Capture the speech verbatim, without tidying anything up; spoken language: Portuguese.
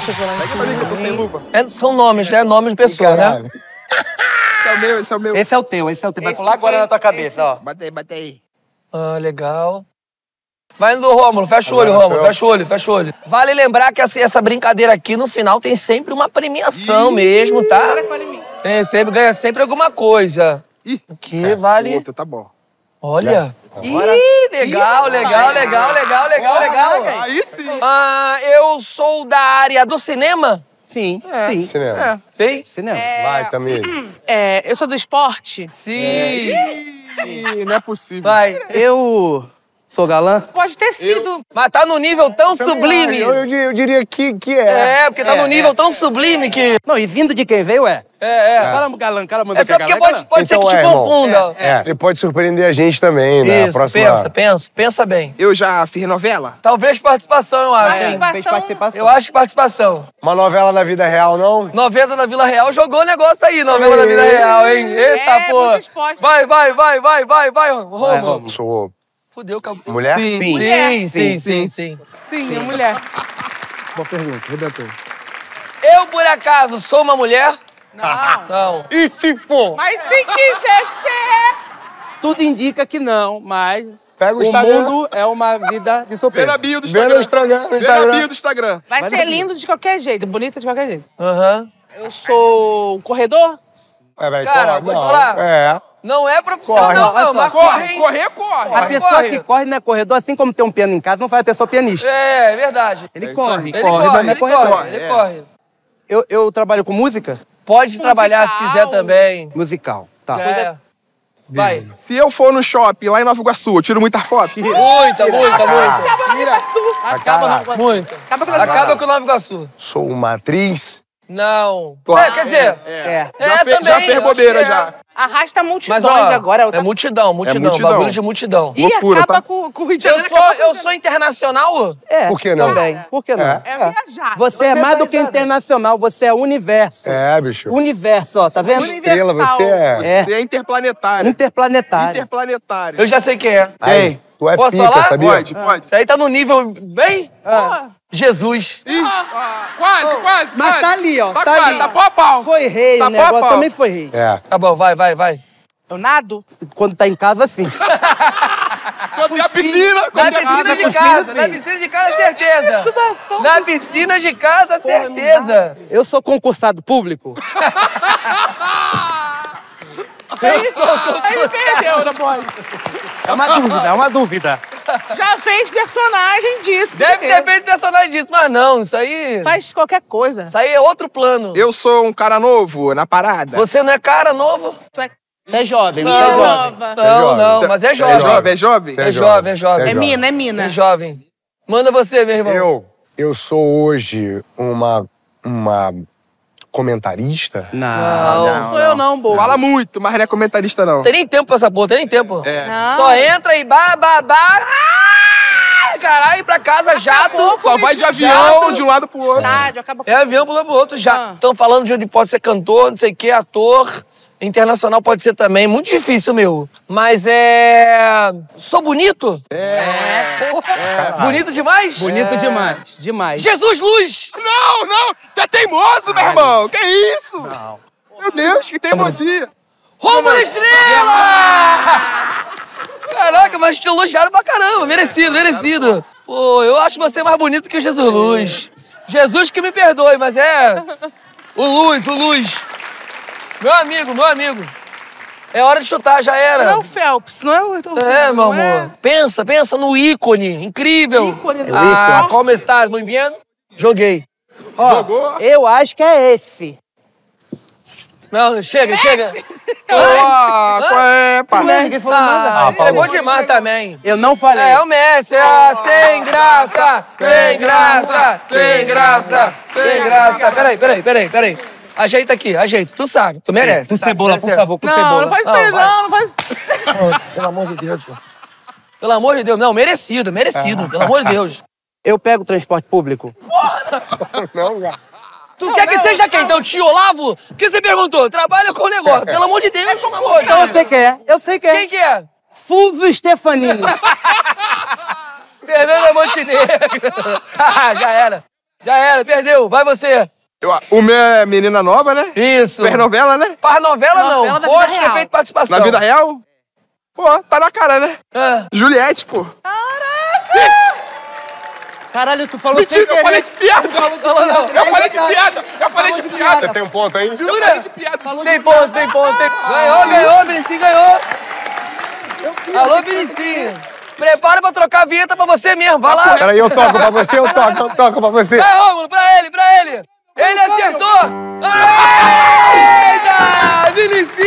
chocolate. Pega pra mim que eu tô sem luva. É, são nomes, né? Nomes de pessoa, né? Esse é o meu, esse é o meu. Esse é o teu, esse é o teu. Vai Esse pular agora foi- na tua cabeça, esse- ó. Bate aí, bate aí. Ah, legal. Vai no do Rômulo, fecha o olho, Agora Rômulo, sou eu. fecha o olho, fecha o olho. Vale lembrar que assim, essa brincadeira aqui, no final, tem sempre uma premiação mesmo, tá? Tem sempre, ganha sempre alguma coisa. Ih, O que vale... outro, tá bom. Olha. Ih, legal, legal, legal, legal, legal, legal. Aí sim. Ah, eu sou da área do cinema? Sim, sim. Cinema. Sim? Cinema. Vai, Tamir. É, eu sou do esporte. Sim. Ih, não é possível. Vai. Eu sou galã? Pode ter sido. Mas tá no nível tão sublime. Eu, eu, eu diria que, que é. É, porque tá no nível tão sublime que... Não, e vindo de quem veio é. É, é. Fala, galã, cara, mandou É só que é porque galã, pode, galã. pode ser que Então te é, irmão. confunda. É, ele pode surpreender a gente também, né? Isso, próxima... pensa, pensa, pensa bem. Eu já fiz novela? Talvez participação, eu acho, É. hein? Fez participação. Eu acho que participação. Uma novela na vida real, não? Novela da Vila Real jogou o negócio aí, novela da Vida Real, hein? Eita, É, pô. muito esporte. Vai, vai, vai, vai, vai, vai, Romulo. Sou Fudeu, acabou. mulher? Sim, Sim. sim, sim, sim, sim. Sim, é mulher. Boa pergunta, Redentor. Eu, por acaso, sou uma mulher? Não. Não. E se for? Mas se quiser ser... Tudo indica que não, mas Pega o o Instagram. mundo é uma vida de Vê surpresa. na bio do Vê no Instagram. Instagram, no Vê na Instagram. bio do Instagram. Vai ser lindo de qualquer jeito, bonita de qualquer jeito. Aham. Eu sou um corredor? É, velho, Cara, corre, vou te não. falar. É. Não é profissional, Corre, não, olha mas só, corre, Corre, hein? correr, corre. A pessoa corre. que corre não é corredor, assim como tem um piano em casa, não faz a pessoa pianista. É, é verdade. Ele isso corre, aí. Ele corre, corre, mas não é ele corredor. corre, ele é. corre. Eu, eu trabalho com música Pode trabalhar se quiser também. musical, tá. É. Vai. Se eu for no shopping lá em Nova Iguaçu, eu tiro muita foto? Muita, muita, muita. Acaba no Muita. Acaba com Acaba com o Nova Iguaçu. Sou uma atriz. Não. Claro. É, quer dizer, É. é, Já, fe- também, já fez acho bobeira, que é. já. Arrasta Mas, multidões ó, agora. é multidão, multidão, multidão. bagulho de multidão. E loucura, acaba tá? com, com o Rio de Eu Janeiro. sou, acaba com eu o sou internacional? É, Por que não? também. Por que não? É. É viajar. Você é Vou mais do pensar que nisso, internacional, você é universo. É, bicho. Universo, ó, tá vendo? Estrela, você é. É. Você é interplanetário. Interplanetário. Interplanetário. Eu já sei quem é. Aí, tu é Posso pica, falar? sabia? Pode, pode. Isso aí tá no nível bem... Jesus. Ih, ah, quase, quase, Mas quase. tá ali, ó. Tá, Tá, quase, ali. tá pau a pau. Foi rei, Tá o negócio pau a pau. também foi rei. É. Tá bom, vai, vai, vai. Eu nado? Quando tá em casa, sim. Quando tem a piscina. Na Quando tem a piscina de piscina, casa, na sim. piscina de casa, certeza. Tubação. Na piscina de casa, certeza. Eu sou concursado público. Eu sou Aí ele perdeu, não pode. É uma dúvida, é uma dúvida. Já fez personagem disso. Deve porque ter feito personagem disso, mas não, isso aí... Faz qualquer coisa. Isso aí é outro plano. Eu sou um cara novo na parada. Você não é cara novo? Tu é Você é jovem, você é Não, jovem. nova. Não, jovem. não, mas é É jovem. jovem, é jovem? Você É jovem, é jovem. É mina, é mina. É jovem. Manda você, meu irmão. Eu, eu sou hoje uma, uma comentarista. Não. Não. Sou eu não, boa. Fala muito, mas não é comentarista, não. Não tem nem tempo pra essa porra, tem nem tempo. É. Não. Só entra e ba, ba, ba. Ah, caralho, ir pra casa, jato. Só vai de avião Jato. de um lado pro outro. Estádio, acaba com... É avião pro lado pro outro, já. Ah. Estão falando de onde pode ser cantor, não sei o que, ator. Internacional pode ser também. Muito difícil, meu. Mas é... Sou bonito? É. Bonito demais? Bonito demais, demais. Jesus Luz! Não, não! Tu é teimoso, meu irmão! Que isso? Não. Meu Deus, que teimosia! Rômulo Estrela! Caraca, mas te elogiaram pra caramba. Merecido, merecido. Pô, eu acho você mais bonito que o Jesus Luz. Jesus que me perdoe, mas é... O Luz, o Luz. Meu amigo, meu amigo. É hora de chutar, já Não era. é o Phelps, não é o... É, meu não é? amor. Pensa, pensa no ícone. Incrível. Ícone do Ah, esporte. como estás? Muito bem? Joguei. Ó, Jogou? eu acho que é esse. Não, chega, chega. Ah, qual é, pá? Como é que falou nada? Ah, entregou demais também. Eu não falei. É, o Messi. Ah, sem graça, sem graça, sem graça, sem graça. Peraí, peraí, peraí, peraí. Ajeita aqui, ajeita. Tu sabe, tu merece. Com sabe? cebola, por Merece. favor, com Não, cebola. não faz isso Não, aí, vai. não, não faz... Oh, pelo amor de Deus, senhor. Pelo amor de Deus. Não, merecido, merecido. Pelo amor de Deus. Eu pego o transporte público. Não, já. Tu quer que seja quem? Então, tio Olavo? O que você perguntou? Trabalha com o negócio. Pelo amor de Deus, pelo amor de Então eu Deus. sei quem é, eu sei quem é. Quem que é? Fulvio Stefanini. Fernanda Montenegro. Já era. Já era, perdeu. Vai você. Eu, o meu é Menina Nova, né? Isso. Fez novela, né? Faz novela, não. Novela da Pode vida ter real. feito participação. Na vida real? Pô, tá na cara, né? Ah. Juliette, pô. Caralho, tu falou Mentira, sem eu falei querer. de piada. Falou não. Eu falei de piada. Eu falei de piada. Você tem um ponto aí? Eu falei de piada. Tem ponto, tem ponto. Tem... Ganhou, ganhou, Benicinho ganhou. Alô, Benicinho. Prepara pra trocar a vinheta pra você mesmo. Vai lá. Peraí, eu toco pra você, eu toco, eu toco pra você. Vai, Rômulo, pra ele, pra ele. Ele acertou. Eita! Benicinho.